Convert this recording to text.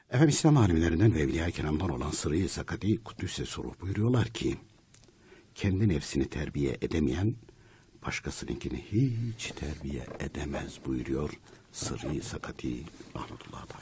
Efendim İslam alimlerinden ve Evliya-i Kiram'dan olan Sırrı-i Sakati Kuddüs'e sorup buyuruyorlar ki, kendi nefsini terbiye edemeyen, başkasınınkini hiç terbiye edemez buyuruyor Sırrı-i Sakati rahmetullahi aleyh.